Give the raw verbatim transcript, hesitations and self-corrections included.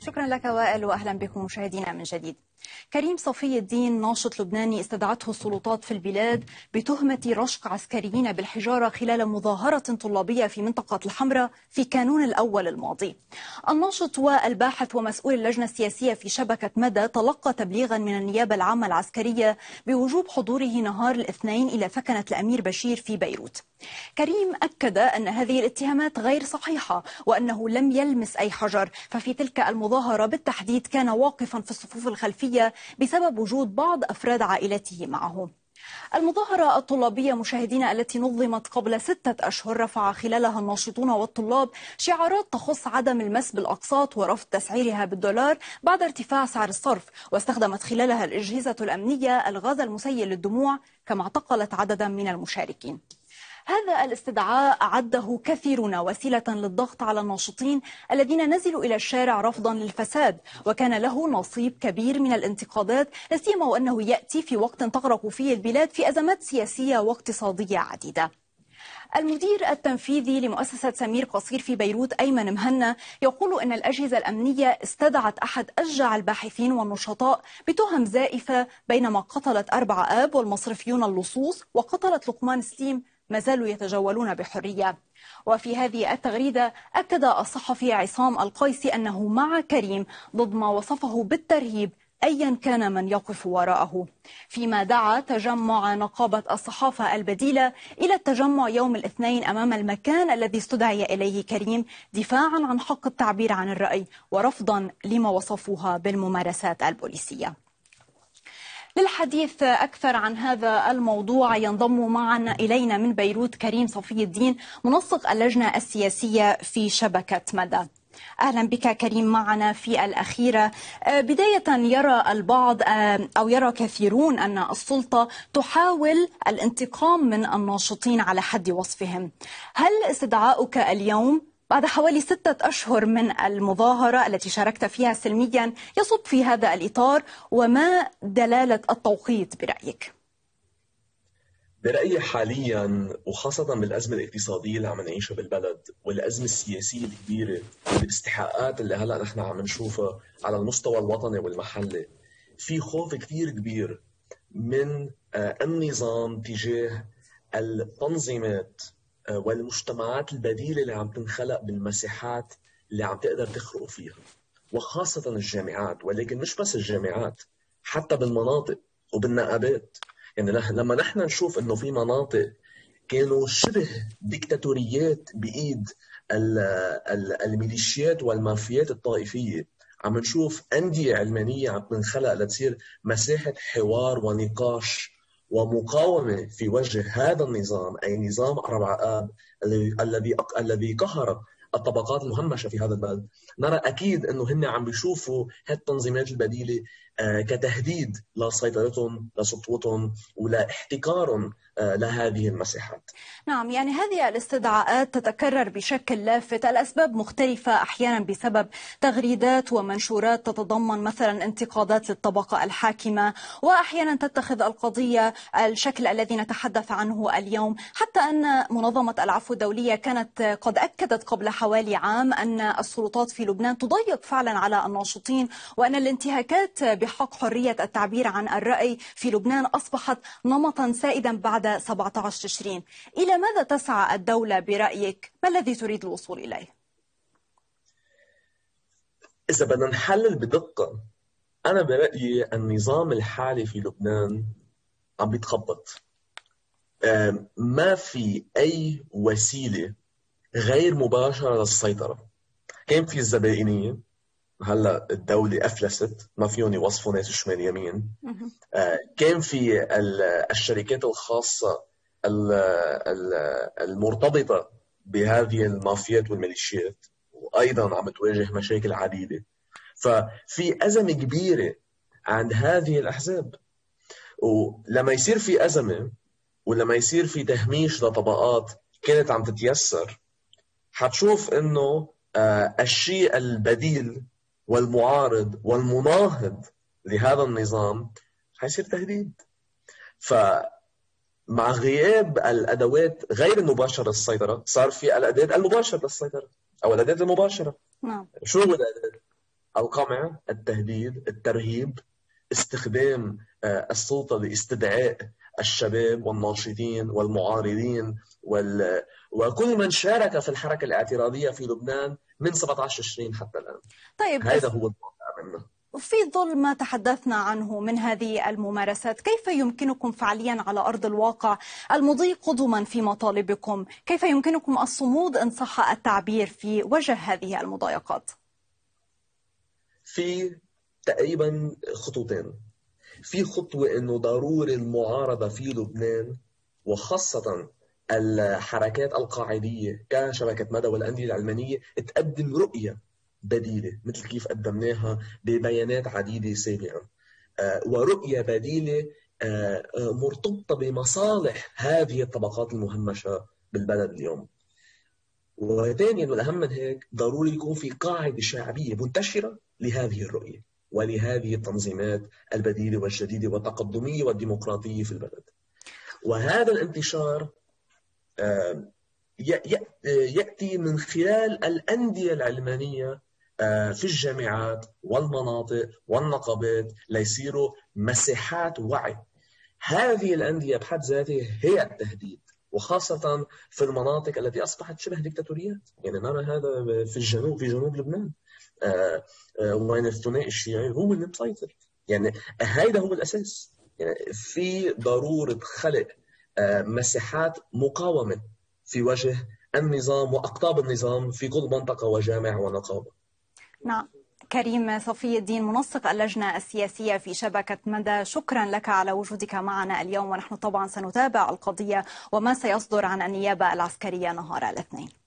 شكرا لك وائل، وأهلا بكم مشاهدينا من جديد. كريم صفي الدين ناشط لبناني استدعته السلطات في البلاد بتهمة رشق عسكريين بالحجارة خلال مظاهرة طلابية في منطقة الحمراء في كانون الأول الماضي. الناشط والباحث ومسؤول اللجنة السياسية في شبكة مدى تلقى تبليغا من النيابة العامة العسكرية بوجوب حضوره نهار الاثنين إلى ثكنة الأمير بشير في بيروت. كريم أكد أن هذه الاتهامات غير صحيحة وأنه لم يلمس أي حجر، ففي تلك المظاهرة بالتحديد كان واقفا في الصفوف الخلفية بسبب وجود بعض أفراد عائلته معه. المظاهرة الطلابية مشاهدينا التي نظمت قبل ستة أشهر رفع خلالها الناشطون والطلاب شعارات تخص عدم المس بالأقساط ورفض تسعيرها بالدولار بعد ارتفاع سعر الصرف، واستخدمت خلالها الأجهزة الأمنية الغاز المسيل للدموع، كما اعتقلت عددا من المشاركين. هذا الاستدعاء أعده كثيرون وسيلة للضغط على الناشطين الذين نزلوا إلى الشارع رفضا للفساد، وكان له نصيب كبير من الانتقادات، لا سيما وأنه يأتي في وقت تغرق فيه البلاد في أزمات سياسية واقتصادية عديدة. المدير التنفيذي لمؤسسة سمير قصير في بيروت أيمن مهنا يقول أن الأجهزة الأمنية استدعت أحد أشجع الباحثين والنشطاء بتهم زائفة، بينما قتلت أربع آب والمصرفيون اللصوص وقتلت لقمان سليم ما زالوا يتجولون بحرية. وفي هذه التغريدة أكد الصحفي عصام القيسي أنه مع كريم ضد ما وصفه بالترهيب أيا كان من يقف وراءه، فيما دعا تجمع نقابة الصحافة البديلة إلى التجمع يوم الاثنين أمام المكان الذي استدعي إليه كريم دفاعا عن حق التعبير عن الرأي ورفضا لما وصفوها بالممارسات البوليسية. للحديث أكثر عن هذا الموضوع ينضم معنا إلينا من بيروت كريم صفي الدين منسق اللجنة السياسية في شبكة مدى. أهلا بك كريم معنا في الأخيرة. بداية، يرى البعض أو يرى كثيرون أن السلطة تحاول الانتقام من الناشطين على حد وصفهم. هل استدعاؤك اليوم بعد حوالي ستة أشهر من المظاهرة التي شاركت فيها سلميا يصب في هذا الإطار، وما دلالة التوقيت برأيك؟ برأيي حاليا وخاصة بالأزمة الاقتصادية اللي عم نعيشها بالبلد والأزمة السياسية الكبيرة والاستحقاقات اللي هلأ نحن عم نشوفها على المستوى الوطني والمحلي، في خوف كتير كبير من النظام تجاه التنظيمات والمجتمعات البديلة اللي عم تنخلق بالمساحات اللي عم تقدر تخرق فيها، وخاصة الجامعات، ولكن مش بس الجامعات، حتى بالمناطق وبالنقابات. يعني لما نحن نشوف انه في مناطق كانوا شبه ديكتاتوريات بايد الميليشيات والمافيات الطائفيه، عم نشوف انديه علمانيه عم تنخلق لتصير مساحه حوار ونقاش ومقاومه في وجه هذا النظام، اي نظام اربع اب الذي الذي قهر الطبقات المهمشه في هذا البلد. نرى اكيد انه هن عم بيشوفوا هالتنظيمات البديله كتهديد لسيطرتهم، لسطوتهم، ولاحتكارهم لهذه المساحات. نعم، يعني هذه الاستدعاءات تتكرر بشكل لافت، الأسباب مختلفة، أحيانا بسبب تغريدات ومنشورات تتضمن مثلا انتقادات للطبقة الحاكمة، وأحيانا تتخذ القضية الشكل الذي نتحدث عنه اليوم، حتى أن منظمة العفو الدولية كانت قد أكدت قبل حوالي عام أن السلطات في لبنان تضيق فعلا على الناشطين، وأن الانتهاكات بحق حرية التعبير عن الرأي في لبنان أصبحت نمطا سائدا بعد سبعة عشر تشرين. إلى ماذا تسعى الدولة برأيك؟ ما الذي تريد الوصول إليه؟ إذا بدنا نحلل بدقة، أنا برأيي النظام الحالي في لبنان عم بيتخبط. ما في أي وسيلة غير مباشرة للسيطرة. كان في الزبائنية، هلا الدولة أفلست، ما فيهم يوصفوا ناس شمال يمين. كان في الشركات الخاصة المرتبطة بهذه المافيات والميليشيات، وأيضا عم تواجه مشاكل عديدة. ففي أزمة كبيرة عند هذه الأحزاب، ولما يصير في أزمة ولما يصير في تهميش لطبقات كانت عم تتيسر، حتشوف إنه الشيء البديل والمعارض والمناهض لهذا النظام حيصير تهديد. فمع غياب الأدوات غير المباشرة للسيطرة صار في الأدوات المباشرة للسيطرة أو الأدوات المباشرة. نعم. شو هو الأدوات؟ القمع، التهديد، الترهيب، استخدام السلطة لاستدعاء الشباب والناشطين والمعارضين وال... وكل من شارك في الحركة الاعتراضية في لبنان من سبعة عشر تشرين حتى الآن. طيب، هذا هو الواقع منه. في ظل ما تحدثنا عنه من هذه الممارسات، كيف يمكنكم فعليا على أرض الواقع المضي قدما في مطالبكم؟ كيف يمكنكم الصمود إن صح التعبير في وجه هذه المضايقات؟ في تقريبا خطوتين. في خطوة أنه ضروري المعارضة في لبنان وخاصة الحركات القاعدية كشبكة مدى والأندية العلمانية تقدم رؤية بديلة مثل كيف قدمناها ببيانات عديدة سابقا، ورؤية بديلة مرتبطة بمصالح هذه الطبقات المهمشة بالبلد اليوم. وثانيا والأهم من هيك، ضروري يكون في قاعدة شعبية منتشرة لهذه الرؤية ولهذه التنظيمات البديلة والجديدة والتقدمية والديمقراطية في البلد. وهذا الانتشار يأتي من خلال الأندية العلمانية في الجامعات والمناطق والنقابات ليصيروا مساحات وعي. هذه الأندية بحد ذاتها هي التهديد، وخاصة في المناطق التي أصبحت شبه ديكتاتوريات. يعني نرى هذا في الجنوب، في جنوب لبنان، وين الثنائي الشيعي هو اللي مسيطر. يعني هذا هو الأساس. يعني في ضرورة خلق مساحات مقاومة في وجه النظام وأقطاب النظام في كل منطقة وجامع ونقابة. نعم. كريم صفي الدين، منسق اللجنة السياسية في شبكة مدى، شكرا لك على وجودك معنا اليوم، ونحن طبعا سنتابع القضية وما سيصدر عن النيابة العسكرية نهار الاثنين.